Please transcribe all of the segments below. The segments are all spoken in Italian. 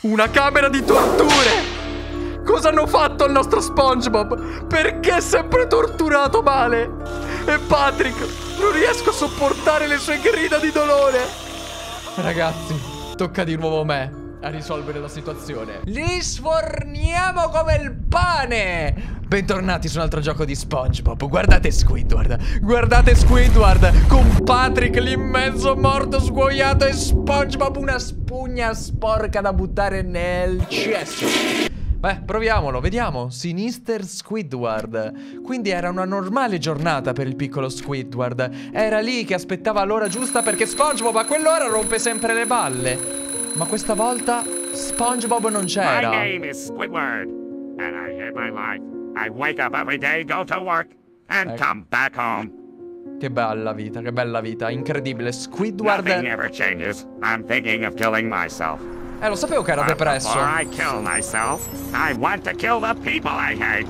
Una camera di torture! Cosa hanno fatto al nostro SpongeBob? Perché è sempre torturato male? E Patrick, non riesco a sopportare le sue grida di dolore. Ragazzi, tocca di nuovo a me a risolvere la situazione. Li sforniamo come il pane! Bentornati su un altro gioco di SpongeBob. Guardate Squidward. Guardate Squidward con Patrick lì in mezzo morto, sguaiato, e SpongeBob una spugna sporca da buttare nel cesso. Beh, proviamolo, vediamo. Sinister Squidward. Quindi era una normale giornata per il piccolo Squidward. Era lì che aspettava l'ora giusta perché SpongeBob a quell'ora rompe sempre le balle. Ma questa volta SpongeBob non c'era. My name is Squidward, and I hate my life. I wake up every day, go to work, and come back home. Che bella vita, incredibile. Squidward. Nothing ever changes. I'm thinking of killing myself. Lo sapevo che era depresso. Before I kill myself, I want to kill the people I hate.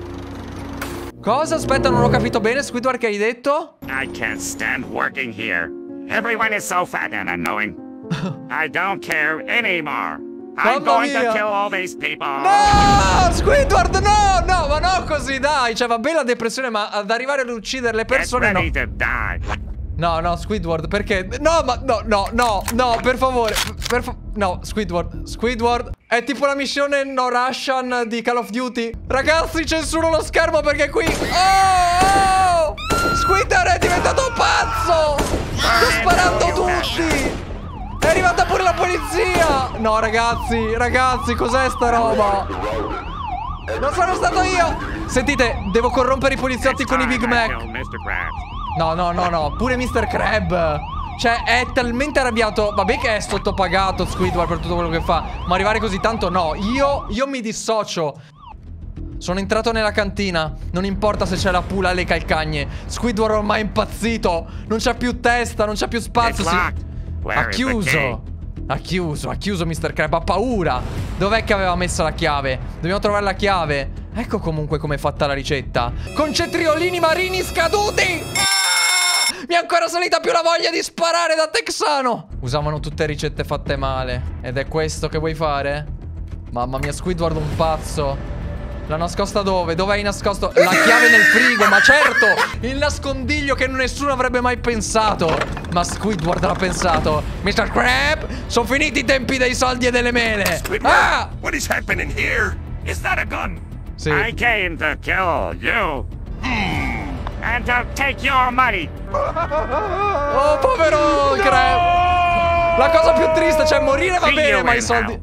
Cosa? Aspetta, non ho capito bene, Squidward, che hai detto? I can't stand working here. Everyone is so fat and annoying. I don't care anymore. I'm going to kill all these people. No, Squidward, no, ma no così, dai. Cioè, va bene la depressione, ma ad arrivare ad uccidere le persone, no. Get ready to die. No, Squidward, perché? No, per favore. No, Squidward. È tipo la missione No Russian di Call of Duty. Ragazzi, censuro lo schermo perché qui... Oh! Squidward è diventato pazzo! Sto sparando tutti! È arrivata pure la polizia! No, ragazzi, cos'è sta roba? Non sono stato io! Sentite, devo corrompere i poliziotti con i Big Mac. No, pure Mr. Crab. Cioè, è talmente arrabbiato. Vabbè che è sottopagato Squidward per tutto quello che fa, ma arrivare così tanto no. Io mi dissocio. Sono entrato nella cantina. Non importa se c'è la pula alle calcagne. Squidward ormai è impazzito. Non c'ha più testa, non c'ha più spazio. Ha chiuso Mr. Crab. Ha paura. Dov'è che aveva messo la chiave? Dobbiamo trovare la chiave. Ecco comunque com'è fatta la ricetta. Con cetriolini marini scaduti. Mi è ancora salita più la voglia di sparare da texano. Usavano tutte ricette fatte male. Ed è questo che vuoi fare? Mamma mia, Squidward un pazzo. L'ha nascosta dove? Dove hai nascosto? La chiave nel frigo, ma certo! Il nascondiglio che nessuno avrebbe mai pensato. Ma Squidward l'ha pensato. Mr. Crab, sono finiti i tempi dei soldi e delle mele. Squidward, what is happening here? Is that a gun? Sì. I came to kill you. And to take your money. Oh, povero Crab. La cosa più triste, cioè morire va bene, ma i soldi...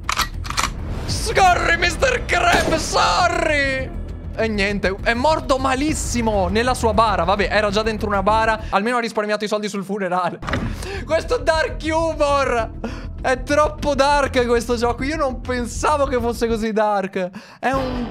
Sorry, Mr. Crab, sorry. E niente, è morto malissimo nella sua bara. Vabbè, era già dentro una bara. Almeno ha risparmiato i soldi sul funerale. Questo dark humor è troppo dark questo gioco. Io non pensavo che fosse così dark. È un...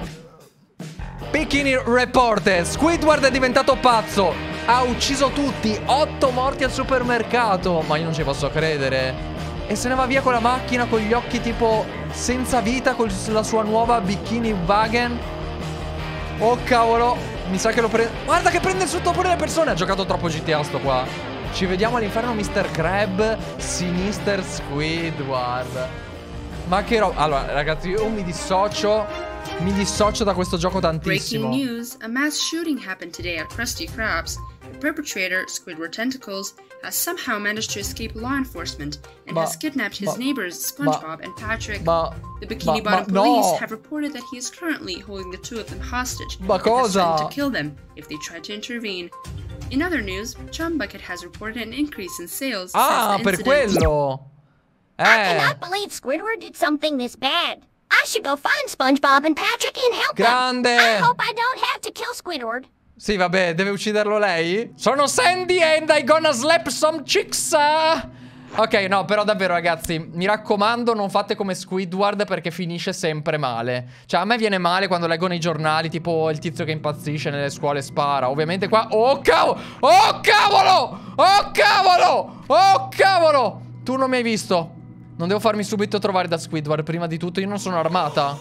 Bikini Reporter. Squidward è diventato pazzo. Ha ucciso tutti. 8 morti al supermercato. Ma io non ci posso credere. E se ne va via con la macchina, con gli occhi tipo senza vita, con la sua nuova Bikini Wagon. Oh cavolo. Mi sa che lo prende. Guarda che prende sotto pure le persone. Ha giocato troppo GTA sto qua. Ci vediamo all'inferno, Mr. Crab. Sinister Squidward. Ma che roba. Allora ragazzi, io mi dissocio. Mi dissocio da questo gioco tantissimo. Breaking news: a mass shooting happened today at Krusty Krabs. The perpetrator, Squidward Tentacles, has somehow managed to escape law enforcement and has kidnapped his neighbors SpongeBob and Patrick. The Bikini Bottom police have reported that he is currently holding the two of them hostage and has threatened to kill them if they try to intervene. In other news, Chum Bucket has reported an increase in sales since the incident. Per quello. I cannot believe Squidward did something this bad. I should go find SpongeBob and Patrick and help them. I hope I don't have to kill Squidward. Sì, vabbè, deve ucciderlo lei? Sono Sandy and I gonna slap some chicks. Ok, no, però davvero ragazzi, mi raccomando, non fate come Squidward perché finisce sempre male. Cioè, a me viene male quando leggo nei giornali tipo il tizio che impazzisce nelle scuole e spara. Ovviamente qua... Oh cavolo! Oh cavolo! Oh cavolo! Oh cavolo! Tu non mi hai visto. Non devo farmi subito trovare da Squidward. Prima di tutto io non sono armata.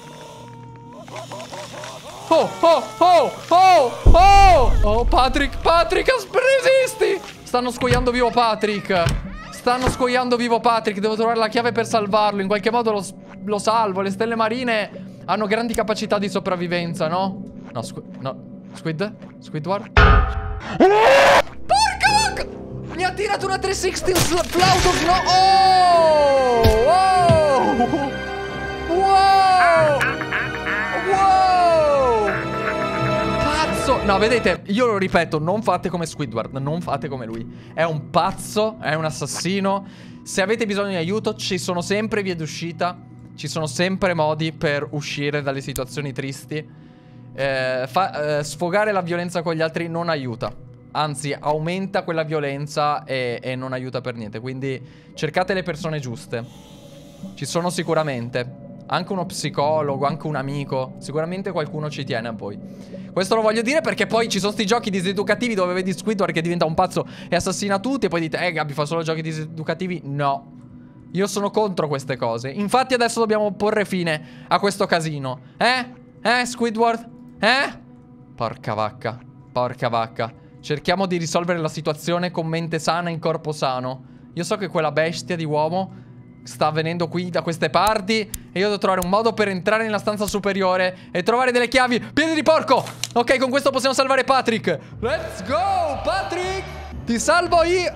Oh, Patrick, resisti. Stanno scoiando vivo Patrick. Devo trovare la chiave per salvarlo. In qualche modo lo salvo. Le stelle marine hanno grandi capacità di sopravvivenza, no? No, Squidward. Porca vacca! Mi ha tirato una 360 Flautos, no? Wow! Pazzo! No, vedete, io lo ripeto, non fate come Squidward, non fate come lui. È un pazzo, è un assassino. Se avete bisogno di aiuto, ci sono sempre vie d'uscita. Ci sono sempre modi per uscire dalle situazioni tristi. Sfogare la violenza con gli altri non aiuta. Anzi, aumenta quella violenza e non aiuta per niente. Quindi cercate le persone giuste. Ci sono sicuramente. Anche uno psicologo, anche un amico. Sicuramente qualcuno ci tiene a voi. Questo lo voglio dire perché poi ci sono sti giochi diseducativi dove vedi Squidward che diventa un pazzo e assassina tutti. E poi dite, Gabby fa solo giochi diseducativi. No. Io sono contro queste cose. Infatti adesso dobbiamo porre fine a questo casino. Squidward? Porca vacca. Porca vacca. Cerchiamo di risolvere la situazione con mente sana in corpo sano. Io so che quella bestia di uomo sta venendo qui da queste parti e io devo trovare un modo per entrare nella stanza superiore e trovare delle chiavi. Piedi di porco! Ok, con questo possiamo salvare Patrick. Let's go, Patrick! Ti salvo io!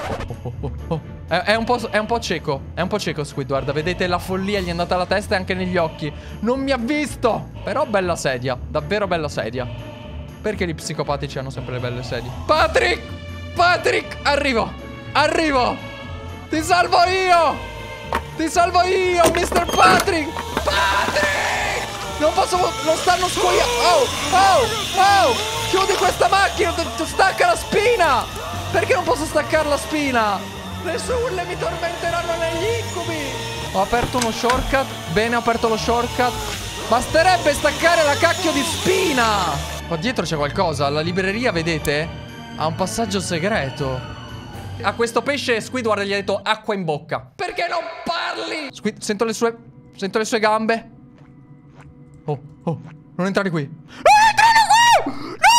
È un po' cieco. È un po' cieco Squidward. Vedete, la follia gli è andata alla testa e anche negli occhi. Non mi ha visto. Però bella sedia. Davvero bella sedia. Perché gli psicopatici hanno sempre le belle sedie? Patrick! Patrick! Arrivo! Arrivo! Ti salvo io! Ti salvo io, Mr. Patrick! Patrick! Non posso... Lo stanno scuoiando! Oh! Chiudi questa macchina! Stacca la spina! Perché non posso staccare la spina? Le sulle mi tormenteranno negli incubi. Ho aperto uno shortcut. Bene, ho aperto lo shortcut. Basterebbe staccare la cacchio di spina. Qua dietro c'è qualcosa. La libreria, vedete? Ha un passaggio segreto. A questo pesce Squidward gli ha detto acqua in bocca. Perché non parli? Sento le sue gambe. Oh, non entrare qui. Non entrare qui!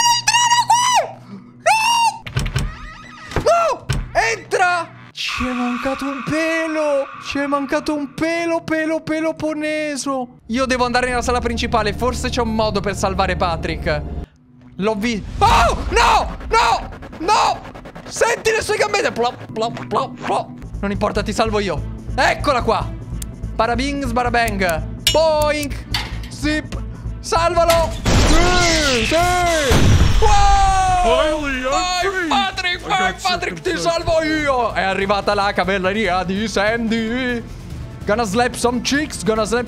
No! Entra! Ci è mancato un pelo. Ci è mancato un pelo peloponeso. Io devo andare nella sala principale. Forse c'è un modo per salvare Patrick. L'ho visto. Oh, no. Senti le sue gambette. Plop. Non importa, ti salvo io. Eccola qua. Parabing, sbarabang. Boink. Zip. Salvalo. Sì. Wow. Patrick, ti salvo io. È arrivata la cavalleria di Sandy. Gonna slap some chicks.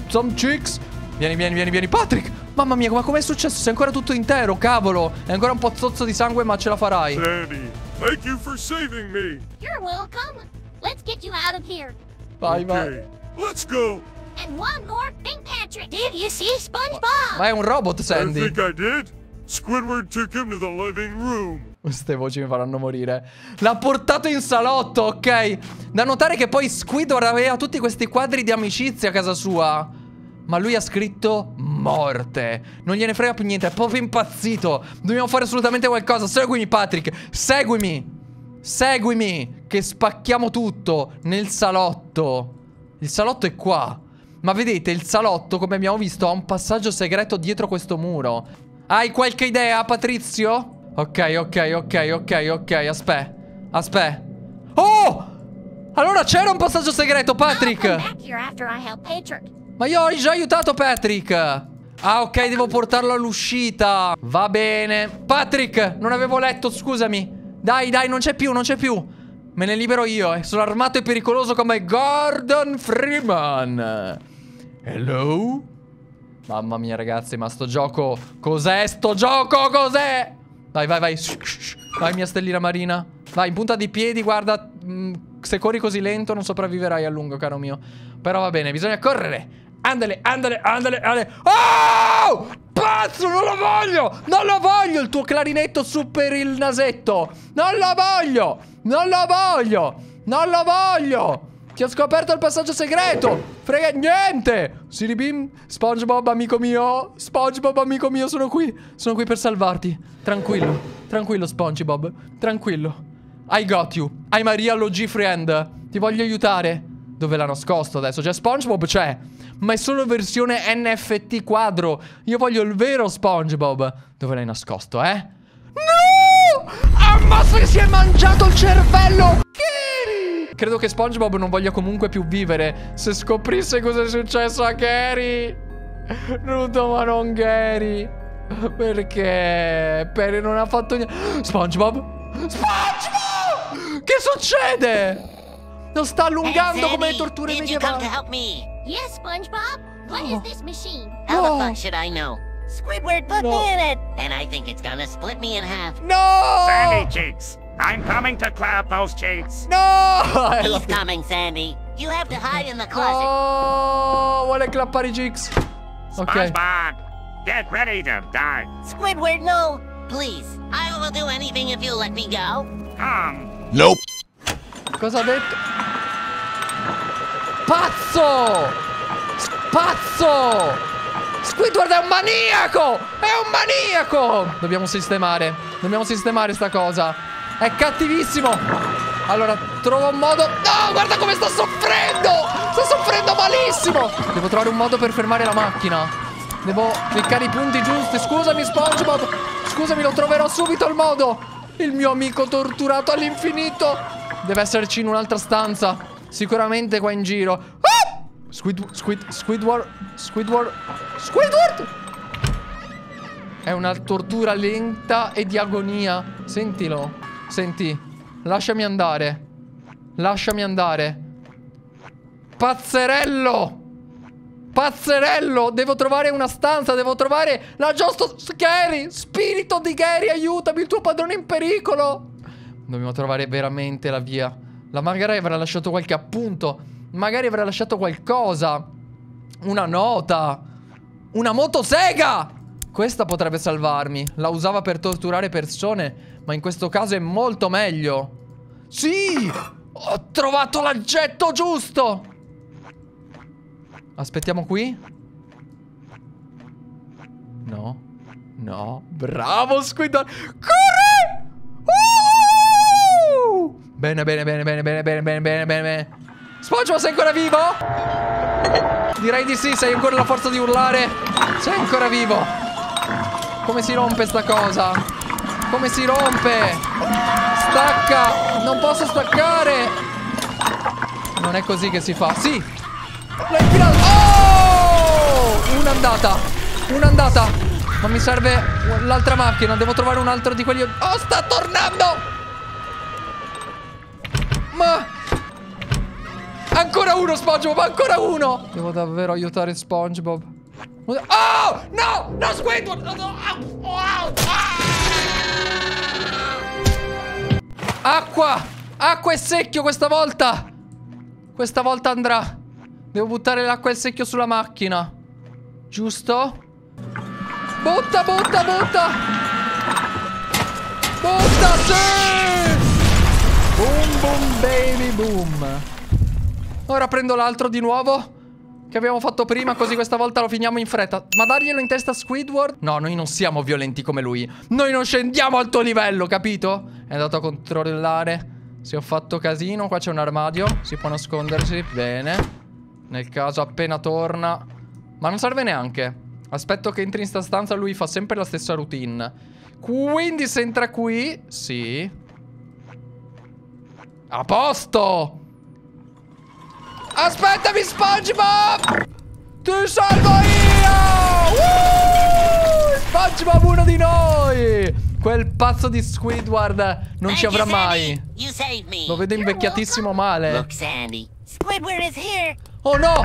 Vieni, Patrick. Mamma mia, ma com'è successo? Sei ancora tutto intero, cavolo. È ancora un po' zozzo di sangue, ma ce la farai. Sandy, thank you for saving me. You're welcome. Let's get you out of here. Vai. Let's go. And one more thing, Patrick. Did you see SpongeBob? Ma è un robot, Sandy. I think I did. Squidward took him to the living room. Queste voci mi faranno morire. L'ha portato in salotto, ok. Da notare che poi Squidward aveva tutti questi quadri di amicizia a casa sua. Ma lui ha scritto morte. Non gliene frega più niente, è proprio impazzito. Dobbiamo fare assolutamente qualcosa. Seguimi, Patrick. Seguimi, che spacchiamo tutto nel salotto. Il salotto è qua. Ma vedete, il salotto, come abbiamo visto, ha un passaggio segreto dietro questo muro. Hai qualche idea, Patrizio? Ok. Aspetta. Oh! Allora c'era un passaggio segreto, Patrick. Ma io ho già aiutato Patrick. Ah, ok, devo portarlo all'uscita. Va bene. Patrick, non avevo letto, scusami. Dai, non c'è più. Me ne libero io, Sono armato e pericoloso come Gordon Freeman. Hello? Mamma mia, ragazzi, ma sto gioco... Cos'è sto gioco? Cos'è? Vai. Vai, mia stellina marina. Vai, in punta di piedi, guarda. Se corri così lento non sopravviverai a lungo, caro mio. Però va bene, bisogna correre. Andale. Oh! Pazzo, non lo voglio il tuo clarinetto su per il nasetto. Non lo voglio. Ti ho scoperto il passaggio segreto. Frega niente. Siribim, SpongeBob amico mio, sono qui per salvarti. Tranquillo SpongeBob, tranquillo. I got you, I'm a real OG friend. Ti voglio aiutare. Dove l'ha nascosto adesso? C'è SpongeBob, c'è. ma è solo versione NFT quadro. Io voglio il vero SpongeBob. Dove l'hai nascosto, No! Ammazza che si è mangiato il cervello! Gary! Credo che SpongeBob non voglia comunque più vivere. Se scoprisse cosa è successo a Gary. Naruto, ma non Gary. Perché? Perry non ha fatto niente. SpongeBob? SpongeBob! Che succede? Lo sta allungando come le torture medievali. Yes, SpongeBob. What is this machine? How the fuck should I know? Squidward put me in it, and I think it's gonna split me in half. No! Sandy Cheeks, I'm coming to clap those cheeks. No! He's coming, Sandy. You have to hide in the closet. Oh, vuole clappare i Cheeks. Ok. SpongeBob, get ready to die. Squidward, no. Please, I will do anything if you let me go. Nope. Cosa ha detto? Pazzo! Pazzo! Squidward è un maniaco! È un maniaco! Dobbiamo sistemare sta cosa. È cattivissimo. Allora, trovo un modo. No, guarda come sta soffrendo! Sta soffrendo malissimo! Devo trovare un modo per fermare la macchina. Devo cliccare i punti giusti. Scusami, SpongeBob. Scusami, lo troverò subito il modo. Il mio amico torturato all'infinito. Deve esserci in un'altra stanza. Sicuramente qua in giro. Ah! Squidward. È una tortura lenta e di agonia. Sentilo. Senti. Lasciami andare. Lasciami andare. Pazzerello. Pazzerello. Devo trovare una stanza. Devo trovare la giusta. Gary. Spirito di Gary, aiutami. Il tuo padrone è in pericolo. Dobbiamo trovare veramente la via. La magari avrà lasciato qualche appunto. Magari avrà lasciato qualcosa. Una nota. Una motosega. Questa potrebbe salvarmi. La usava per torturare persone, ma in questo caso è molto meglio. Sì! Ho trovato l'aggetto giusto. Aspettiamo qui. No. No. Bravo, Squidward. Corri! Bene, bene, bene, bene, bene, bene, bene, bene, bene. SpongeBob, sei ancora vivo? Direi di sì, sei ancora la forza di urlare. Sei ancora vivo. Come si rompe sta cosa? Come si rompe? Stacca. Non posso staccare. Non è così che si fa. Sì. L'ho infilato. Oh! Un'andata. Un'andata. Ma mi serve l'altra macchina. Devo trovare un altro di quelli. Oh, sta tornando. Ma ancora uno, SpongeBob, ancora uno. Devo davvero aiutare SpongeBob. Oh, no, no, Squidward. Acqua, acqua e secchio questa volta. Questa volta andrà. Devo buttare l'acqua e il secchio sulla macchina. Giusto? Butta, butta, butta. Butta, sì. Boom, boom, baby, boom. Ora prendo l'altro di nuovo che abbiamo fatto prima, così questa volta lo finiamo in fretta. Ma darglielo in testa a Squidward? No, noi non siamo violenti come lui. Noi non scendiamo al tuo livello, capito? È andato a controllare se ho fatto casino. Qua c'è un armadio, si può nascondersi. Bene. Nel caso appena torna. Ma non serve neanche. Aspetto che entri in sta stanza. Lui fa sempre la stessa routine. Quindi se entra qui. Sì. A posto! Aspettami, SpongeBob! Ti salvo io! SpongeBob, uno di noi! Quel pazzo di Squidward non ci avrà mai. Lo vedo invecchiatissimo male. Look, Sandy. Squidward is here. Oh no!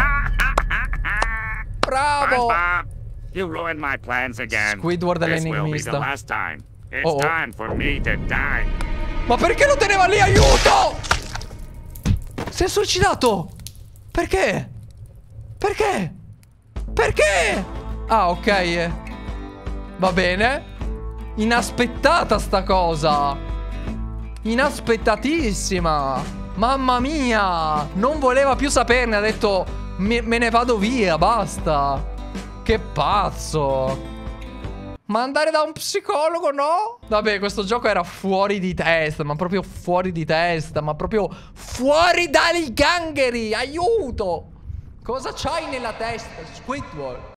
Bravo! You ruined my plans again. Squidward è l'enigmista. It's time for me to die. Ma perché lo teneva lì? Aiuto! Si è suicidato! Perché? Perché? Perché? Ah, ok. Va bene. Inaspettata sta cosa. Inaspettatissima. Mamma mia. Non voleva più saperne. Ha detto me ne vado via, basta. Che pazzo. Ma andare da un psicologo, no? Vabbè, questo gioco era fuori di testa. Ma proprio fuori di testa. Ma proprio fuori dai gangheri. Aiuto. Cosa c'hai nella testa, Squidward?